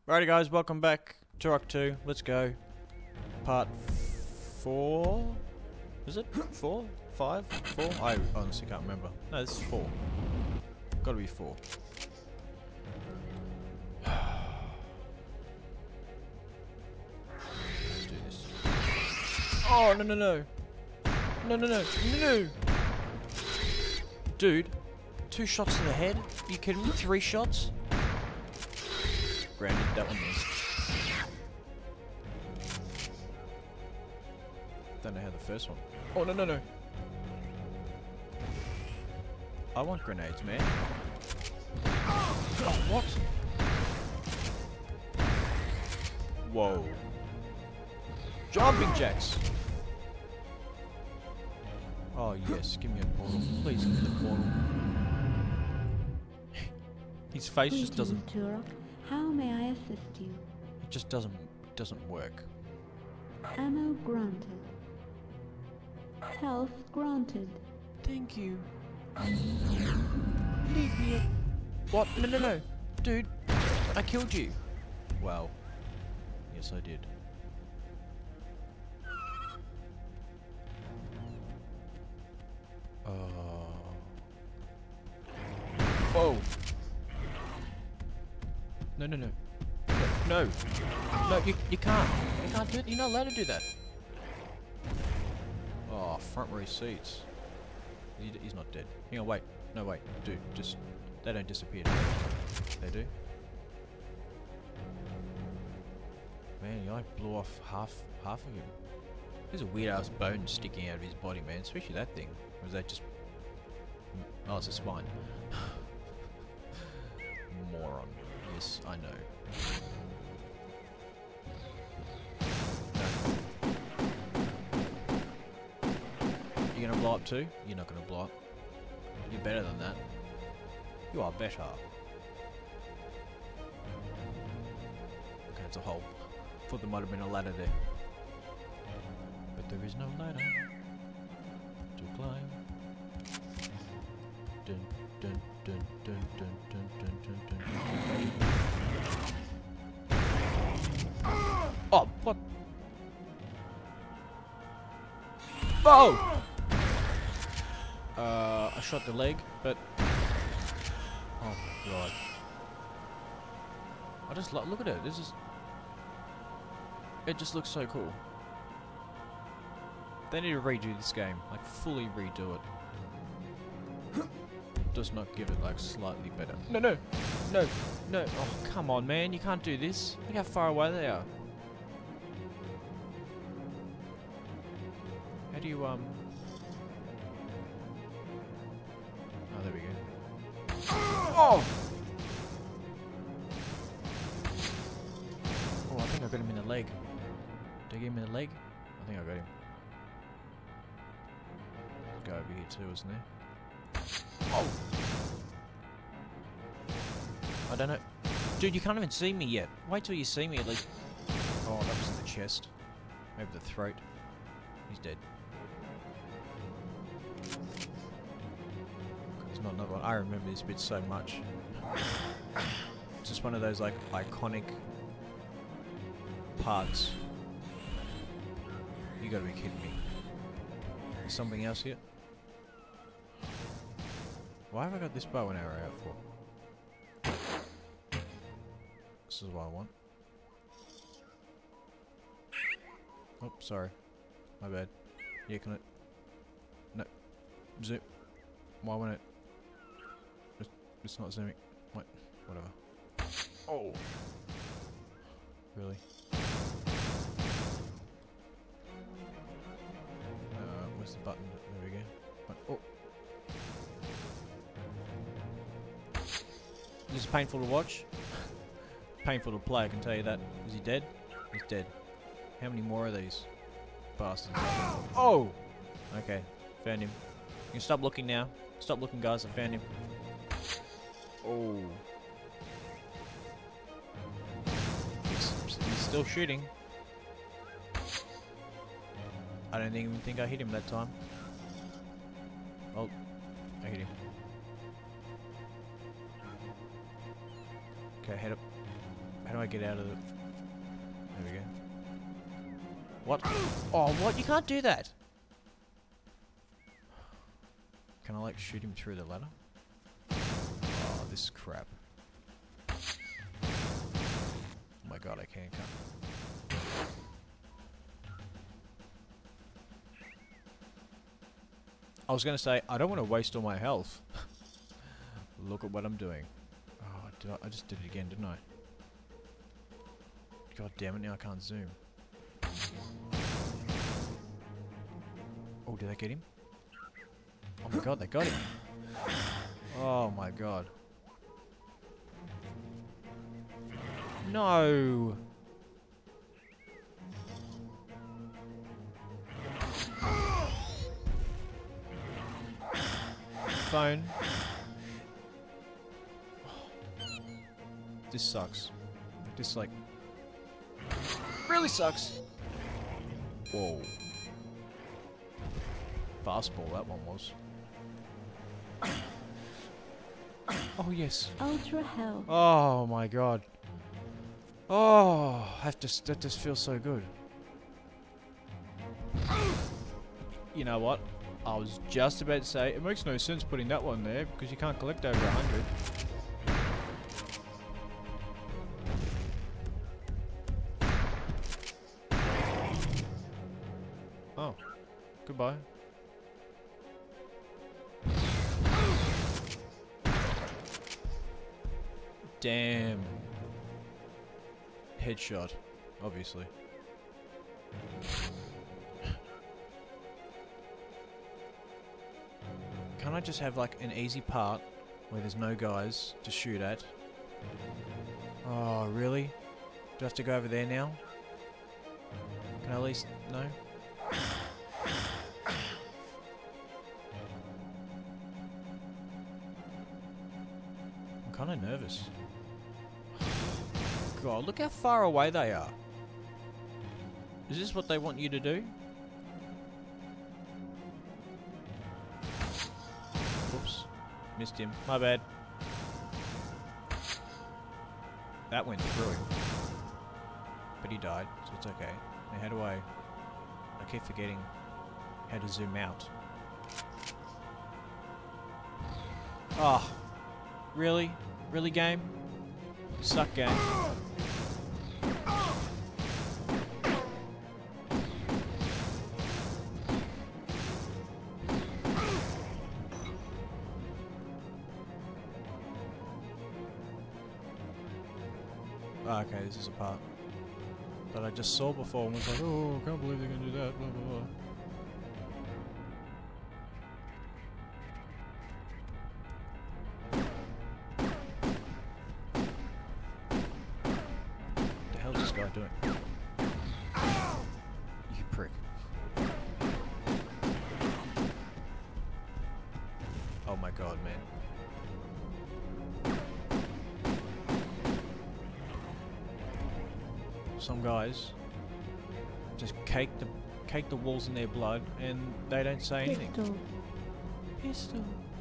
Righty guys, welcome back. Turok 2, let's go. Part 4? Is it? 4? 5? 4? I honestly can't remember. No, this is 4. Gotta be 4. Let's do this. Oh, no, no, no. No, no, no. No! Dude, 2 shots to the head? Are you kidding me? 3 shots? Granted, that one missed. Don't know how the first one. Oh, no, no, no. I want grenades, man. Oh, what? Whoa. Jumping jacks. Oh, yes. Give me a portal. Please give me the portal. His face just doesn't... Turok. How may I assist you? It just doesn't work. Ammo granted. Health granted. Thank you. Leave me. What? No, no, no. Dude, I killed you. Wow. Yes, I did. Whoa. No, no, no. No. No, you can't. You can't do it. You're not allowed to do that. Oh, front row seats. He's not dead. Hang on, wait. No, wait. Dude, just... They don't disappear. They do? Man, he like blew off half of him. There's a weird ass bone sticking out of his body, man. Especially that thing. Or is that just... Oh, it's a spine. Moron. Yes, I know. You're gonna blow up too? You're not gonna blow up. You're better than that. You are better. Okay, it's a hole. Thought there might have been a ladder there. But there is no ladder to climb. Dun dun dun dun dun dun dun dun dun. Oh, what? Oh! I shot the leg, but... Oh my god. I just look at it, this is... It just looks so cool. They need to redo this game, like fully redo it. Does not give it like slightly better. No, no! No! No! Oh, come on man, you can't do this. Look how far away they are. How do you, Oh, there we go. Oh! Oh, I think I got him in the leg. Did I get him in the leg? I think I got him. Go over here too, isn't there? Oh! I don't know. Dude, you can't even see me yet. Wait till you see me at least. Oh, that was in the chest. Maybe the throat. He's dead. There's not another one. I remember this bit so much. It's just one of those like iconic parts. You gotta be kidding me. There's something else here? Why have I got this bow and arrow out for? This is what I want. Oh, sorry. My bad. Yeah, can it? No. Zoom. Why won't it? It's not zooming. Wait. Whatever. Oh! Really? Where's the button? There we go. Oh! This is painful to watch. Painful to play, I can tell you that. Is he dead? He's dead. How many more of these bastards? Oh! Okay, found him. You can stop looking now. Stop looking, guys. I found him. Oh. He's still shooting. I don't even think I hit him that time. Oh, I hit him. Okay, head up. How do I get out of the... There we go. What? Oh, what? You can't do that! Can I, like, shoot him through the ladder? Oh, this is crap. Oh my god, I can't come. I was gonna say, I don't want to waste all my health. Look at what I'm doing. Oh, I just did it again, didn't I? God damn it, now I can't zoom. Oh, did I get him? Oh my god, they got him. Oh my god. No! Phone. This sucks. This, like, really sucks. Whoa. Fastball, that one was. Oh, yes. Ultra health. Oh, my God. Oh, that just feels so good. You know what? I was just about to say, it makes no sense putting that one there, because you can't collect over 100. Oh. Goodbye. Damn. Headshot, obviously. Can't I just have like an easy part where there's no guys to shoot at? Oh, really? Do I have to go over there now? Can I at least... No? I'm kind of nervous. God, look how far away they are. Is this what they want you to do? Oops. Missed him. My bad. That went through him. But he died, so it's okay. Now how do I keep forgetting how to zoom out. Oh. Really? Really, game? Suck, game. Oh, okay, this is a part that I just saw before and was like, oh, I can't believe they're gonna do that, blah, blah, blah. What the hell is this guy doing? You prick. Oh my god, man. Some guys just cake the walls in their blood and they don't say anything. Pistol. Pistol.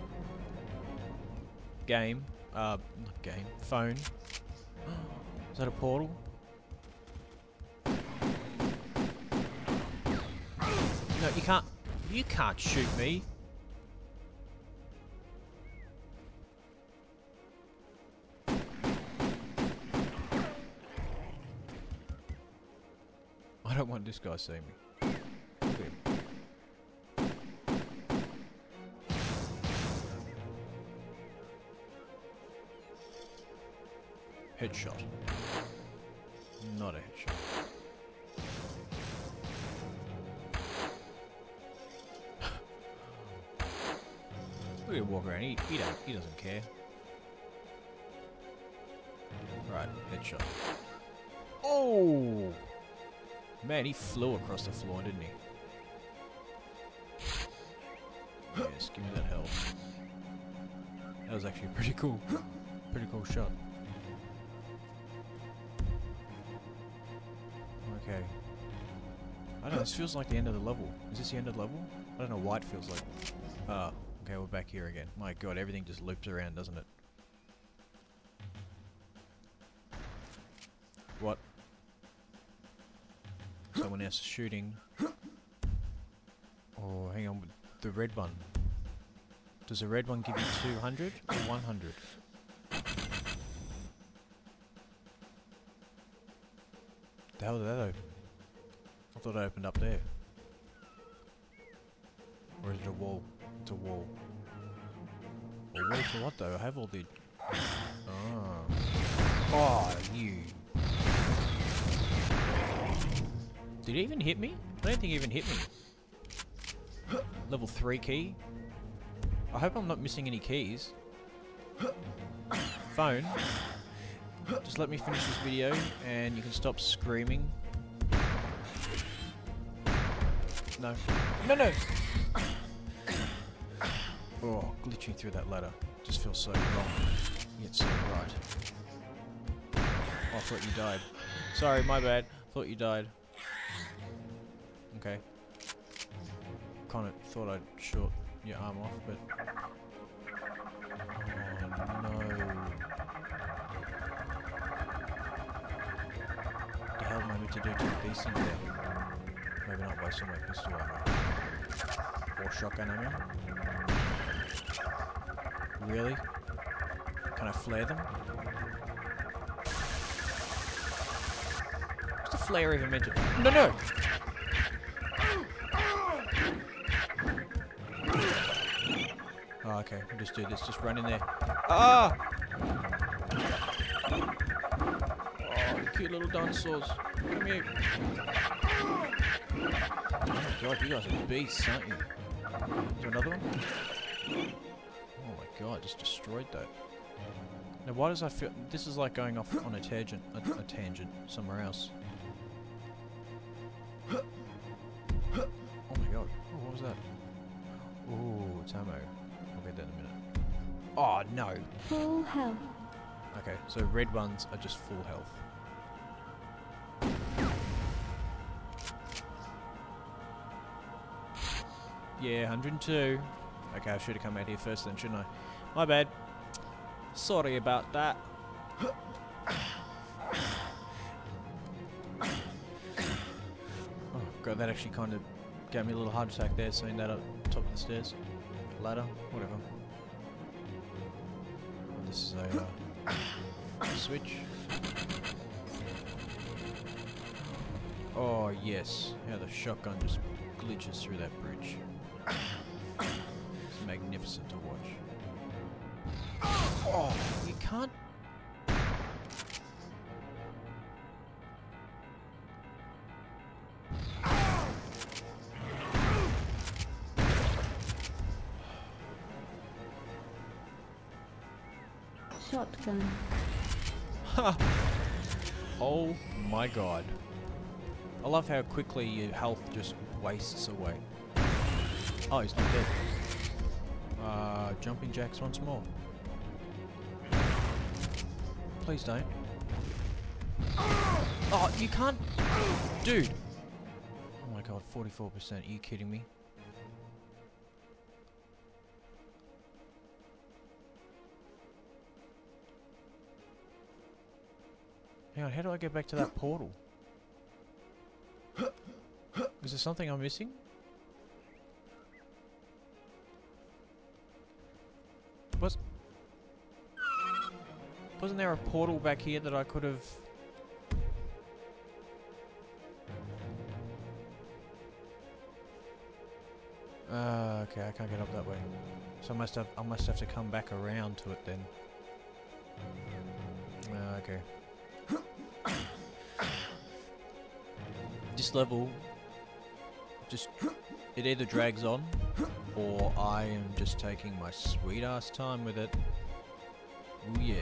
Game. Not game. Phone. Is that a portal? No, you can't. You can't shoot me. I don't want this guy seeing me. Look at him. Headshot. Not a headshot. Look at him walk around. He doesn't care. Right, headshot. Oh! Man, he flew across the floor, didn't he? Yes, give me that health. That was actually a pretty cool shot. Okay. I don't know, this feels like the end of the level. Is this the end of the level? I don't know why it feels like. Ah, okay, we're back here again. My god, everything just loops around, doesn't it? What? Someone else is shooting. Oh, hang on. The red one. Does the red one give you 200 or 100? The hell did that open? I thought it opened up there. Or is it a wall? It's a wall. A wall to what though? I have all the... Oh. Oh, you... Did he even hit me? I don't think he even hit me. Level 3 key? I hope I'm not missing any keys. Phone. Just let me finish this video and you can stop screaming. No. No, no! Oh, glitching through that ladder. Just feels so wrong. Yet so right. Oh, I thought you died. Sorry, my bad. Thought you died. Okay. Kinda thought I'd short your arm off, but... Oh no. What the hell am I meant to do to these things there? Maybe not waste all my pistol ammo. Or shotgun ammo? Really? Can I flare them? What's the flare even meant to... No, no! Oh, okay. We'll just do this. Just run in there. Ah! Oh, cute little dinosaurs. Come here. Oh my god, you guys are beasts, aren't you? Is there another one? Oh my god, just destroyed that. Now why does I feel... This is like going off on a tangent. A tangent somewhere else. Oh my god. Oh, what was that? Ooh, it's ammo. I'll get that in a minute. Oh, no. Full health. Okay, so red ones are just full health. Yeah, 102. Okay, I should have come out here first then, shouldn't I? My bad. Sorry about that. Oh, God, that actually kind of gave me a little heart attack there, seeing that up top of the stairs. Ladder, whatever. And this is a switch. Oh, yes. How the shotgun just glitches through that bridge. It's magnificent to watch. Oh, you can't... Shotgun. Oh my god. I love how quickly your health just wastes away. Oh, he's not dead. Jumping jacks once more. Please don't. Oh, you can't... Dude! Oh my god, 44%. Are you kidding me? Hang on, how do I get back to that portal? Is there something I'm missing? Wasn't there a portal back here that I could have... okay, I can't get up that way. So I must have to come back around to it then. Okay. This level just... It either drags on, or I am just taking my sweet ass time with it. Ooh yeah.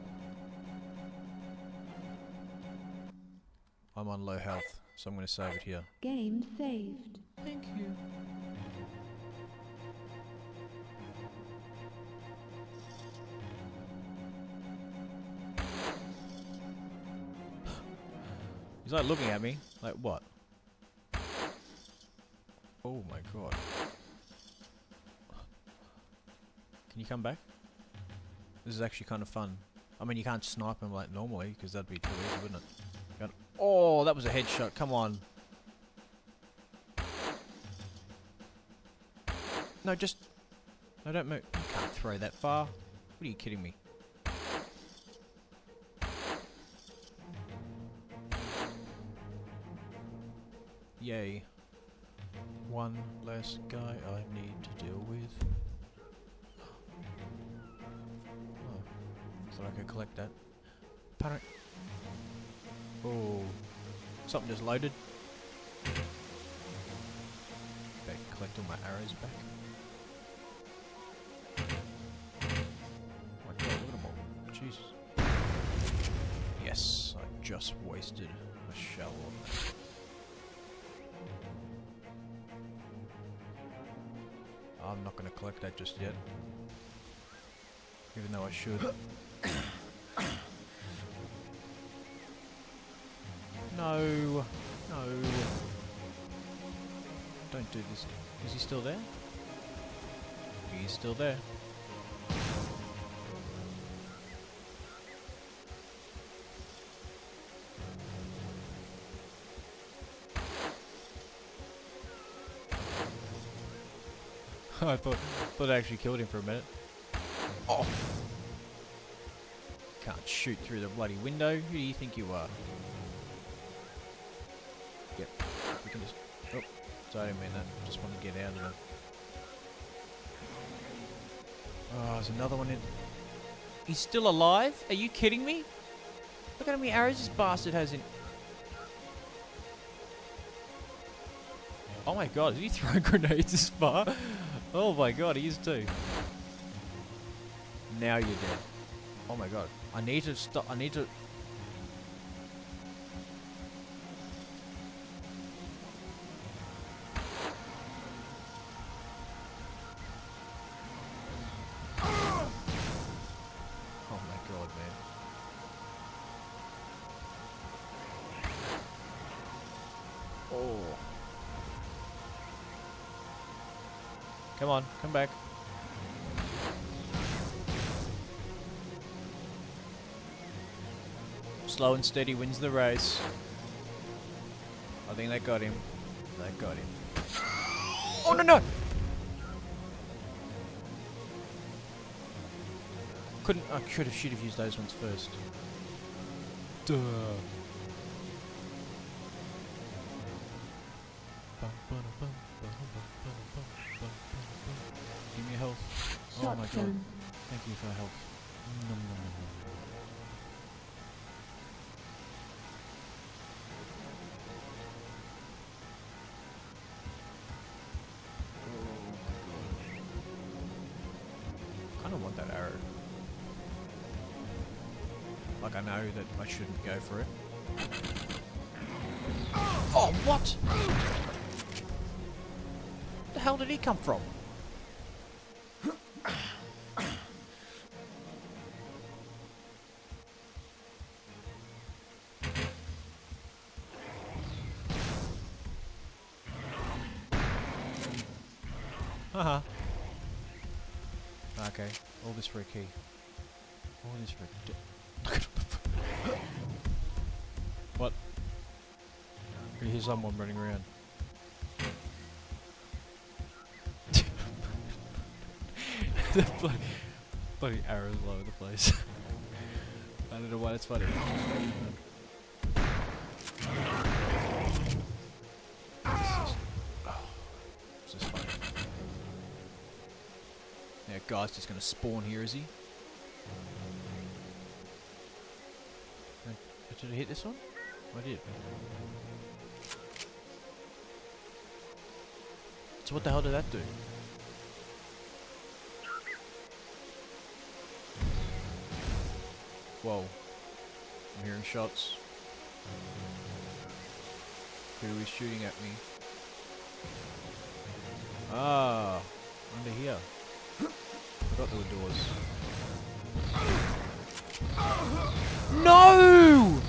I'm on low health, so I'm going to save it here. Game saved. Thank you. He's like looking at me, like what? Oh my god. Can you come back? This is actually kind of fun. I mean, you can't snipe him like normally, because that'd be too easy, wouldn't it? Oh, that was a headshot. Come on. No, just... No, don't move. You can't throw that far. What are you kidding me? Yay. One less guy I need to deal with. Oh, thought I could collect that. Panic. Oh, something just loaded. Okay, collect all my arrows back. Oh my god, look at them all. Jesus. Yes, I just wasted a shell. I'm not going to collect that just yet. Even though I should. No. No. Don't do this. Is he still there? He's still there. I thought I actually killed him for a minute. Oh! Can't shoot through the bloody window. Who do you think you are? Yep. We can just... Oh. Sorry, I didn't mean that. Just want to get out of there. Oh, there's another one in... He's still alive? Are you kidding me? Look at how many arrows this bastard has in... Oh my god, did he throw grenades this far? Oh my god, he is too. Now you're dead. Oh my god. I need to stop. I need to... Oh my god, man. Oh. Come on, come back. Slow and steady wins the race. I think they got him. They got him. Oh no no! Couldn't. I should have used those ones first. Duh. Give me health. Oh my god. Thank you for help. Nom, nom, nom, nom. I kind of want that arrow. Like I know that I shouldn't go for it. Oh, what? Where the hell did he come from? Haha. Okay, all this for a key. All this for a... What? I hear someone running around. The bloody arrows all over the place. I don't know why it's funny. This is funny. Yeah, guy's just gonna spawn here, is he? Did I hit this one? I did. So what the hell did that do? Whoa. I'm hearing shots. Who is shooting at me? Ah, under here. Forgot there were doors. No!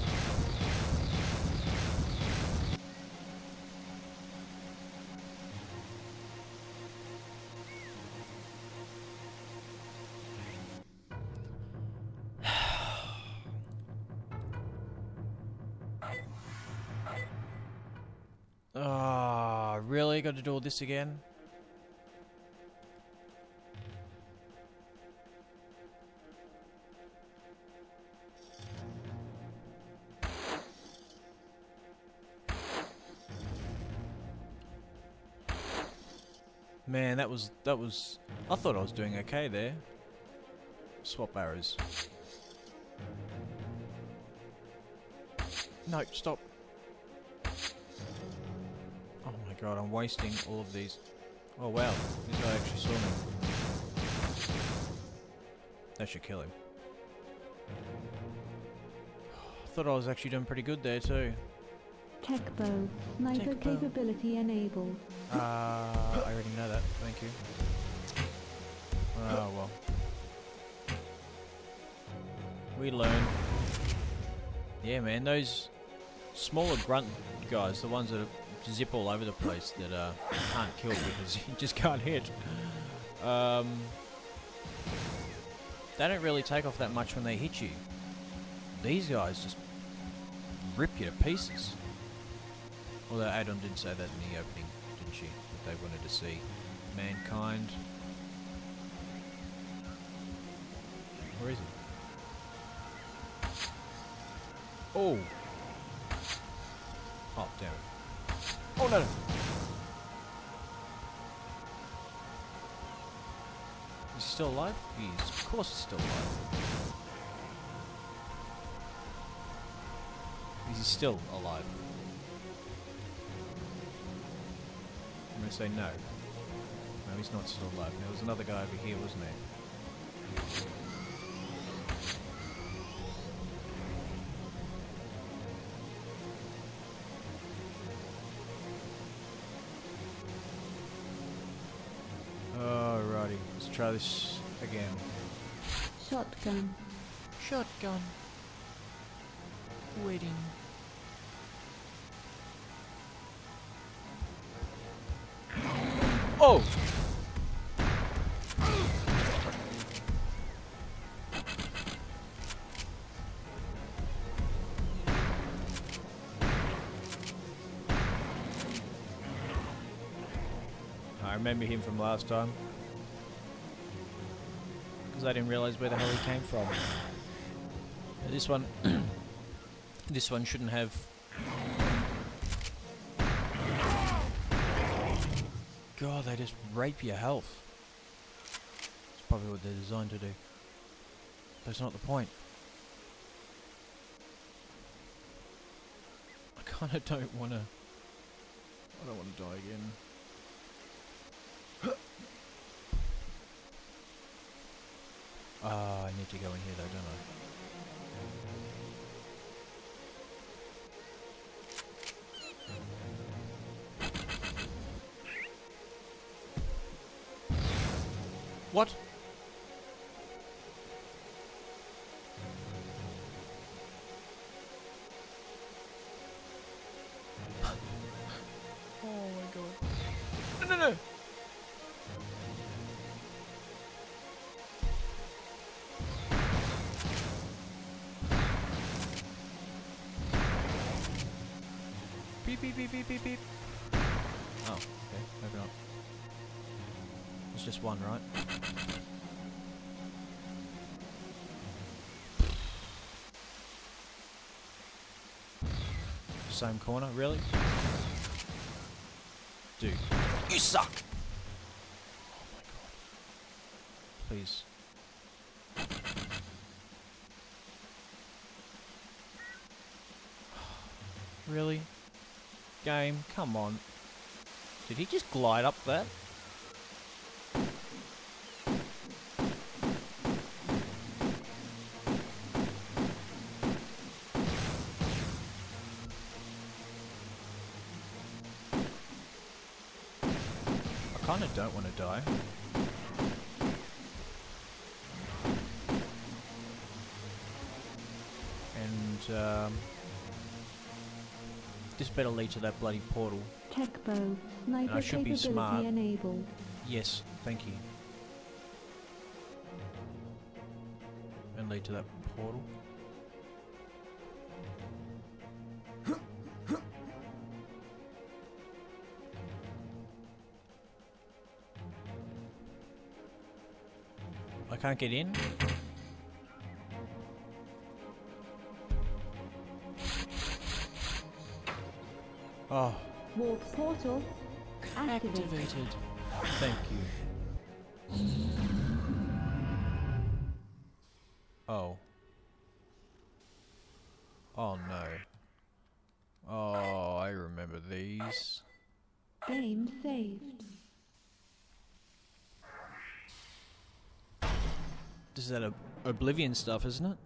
Ah, really? Got to do all this again? Man, that was I thought I was doing okay there. Swap arrows. No, stop. Oh my god, I'm wasting all of these. Oh wow, this guy actually saw me. That should kill him. I thought I was actually doing pretty good there too. Tech bow. Sniper Tech bow. capability enabled. I already know that, thank you. Oh well. We learn. Yeah man, those smaller grunt guys, the ones that zip all over the place that can't kill because you just can't hit. They don't really take off that much when they hit you. These guys just rip you to pieces. Although Adon did say that in the opening, didn't she? That they wanted to see mankind. Where is he? Oh! Oh, damn it. Oh no! Is he still alive? He is. Of course he's still alive. Is he still alive? I'm gonna say no. No, he's not still alive. There was another guy over here, wasn't there? Alrighty, let's try this again. Shotgun. Shotgun. Waiting. Oh! I remember him from last time. Because I didn't realise where the hell he came from. But this one... this one shouldn't have... God, they just rape your health. That's probably what they're designed to do. But it's not the point. I kinda don't wanna... I don't wanna die again. I need to go in here though, don't I? What? Oh my god. No, no, no! Beep, beep, beep, beep, beep, beep. Oh, okay, maybe not. It's just one, right? Same corner, really? Dude, you suck! Oh my god. Please. Really? Game, come on. Did he just glide up that? I kinda don't want to die. And, this better lead to that bloody portal. Tech bow. Sniper I should be capability smart. enabled. Yes, thank you. And lead to that portal. can't get in? Oh. Warp portal activated. Activated. Thank you. Oh. Oh no. Oh, I remember these. Game saved. This is that Oblivion stuff, isn't it?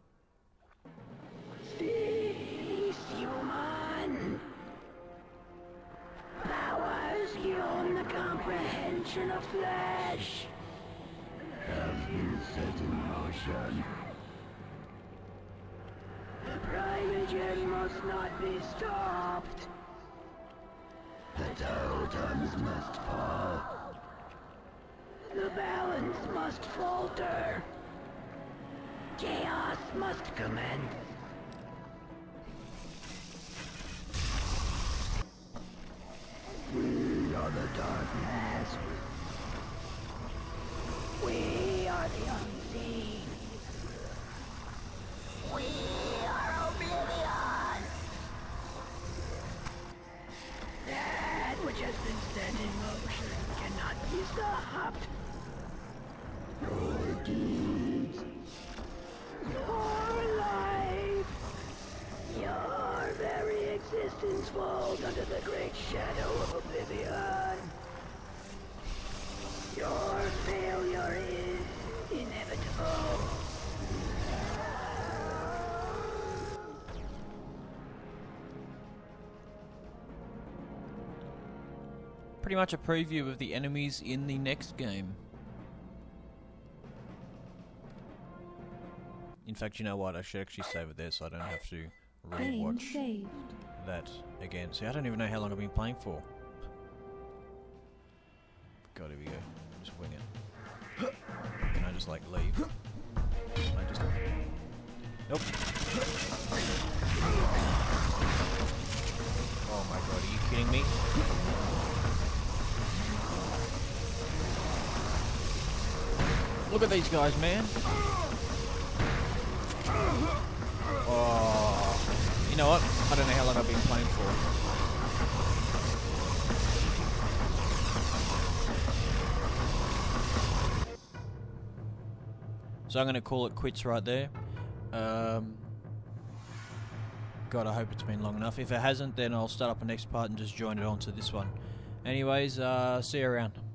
Cease, human! Powers beyond the comprehension of flesh have been set in motion. The Primogen must not be stopped. The totems must fall. The balance must falter. Chaos must commence. We are the darkness. We are the unseen. We are Oblivion. That which has been set in motion cannot be stopped. Your deeds, your life, your very existence falls under the great shadow of Oblivion. Your failure is inevitable. Pretty much a preview of the enemies in the next game. In fact, you know what? I should actually save it there so I don't have to Game rewatch saved. that again. See, I don't even know how long I've been playing for. God, here we go. Just wing it. Can I just, like, leave? Can I just... Nope. Oh my god, are you kidding me? Look at these guys, man. Oh, you know what? I don't know how long I've been playing for. So I'm going to call it quits right there. God, I hope it's been long enough. If it hasn't, then I'll start up a next part and just join it onto this one. Anyways, see you around.